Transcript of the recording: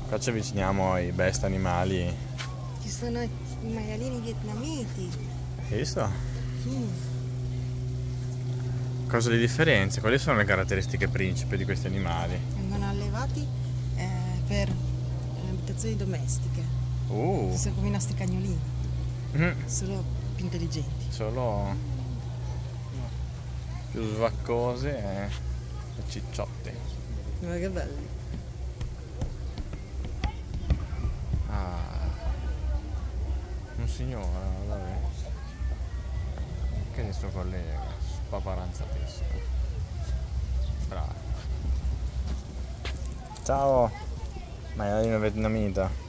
Qua ci avviciniamo ai best animali. Ci sono i maialini vietnamiti. Hai visto? Sì. Cosa le differenze? Quali sono le caratteristiche principi di questi animali? Vengono allevati per abitazioni domestiche. Sono come i nostri cagnolini, solo più intelligenti. Solo più svaccose e cicciotte. Ma che belli. Un signore, vabbè. Che è il suo collega, spaparanzatissimo. Bravo. Ciao, maialino vietnamita.